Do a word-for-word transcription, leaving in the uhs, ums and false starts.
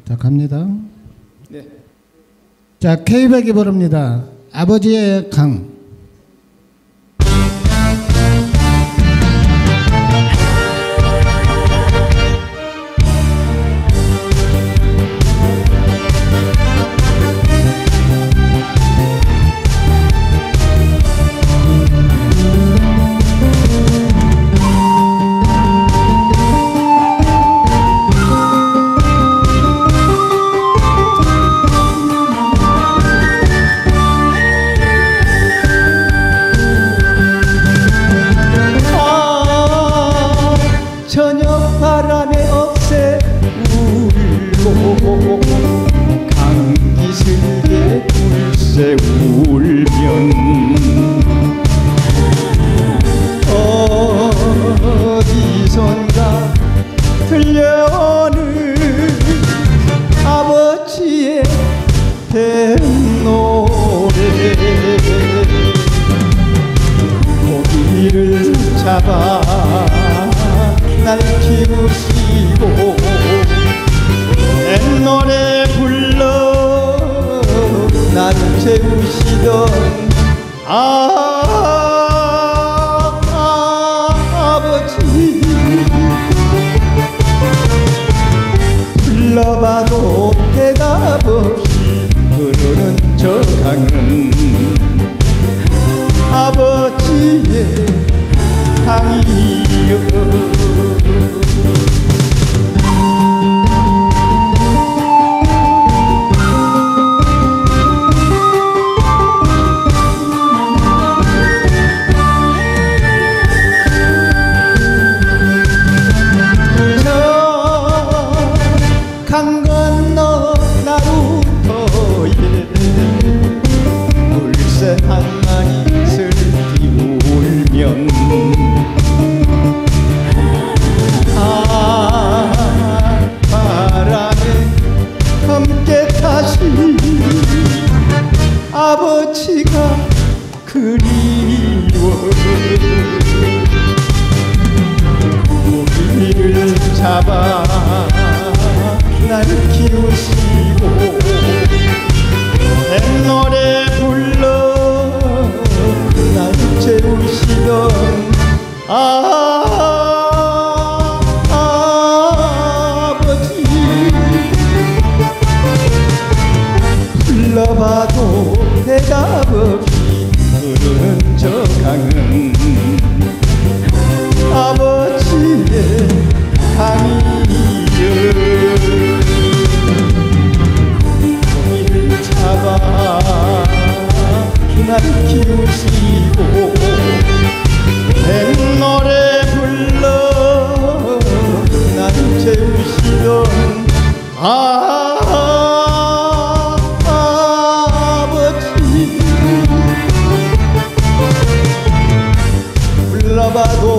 자, 갑니다. 네. 자, K백이 부릅니다. 아버지의 강. 저녁 바람에 억새 울고 감기슬게 울새 울면 어디선가 들려오는 아버지의 뱃노래 고기를 잡아 날 키우시고 옛노래 불러 날 재우시던 아, 아, 아버지 불러봐도 대답 없이 흐르는 저 강은 아버지의 강이여. 강 건너 나루터에 물새 한 마리 슬피 울면 아 바람에 함께 타시 아버지가 그리워 고기를 잡아 날 키우시고 옛노래 불러 날 재우시던 아, 아버지 불러봐도 대답 없이 흐르는 저 강은 아버지의 강이여. 고기를 잡아 날 키우시고 옛노래 불러 날 재우시던 아, 아버지 불러봐도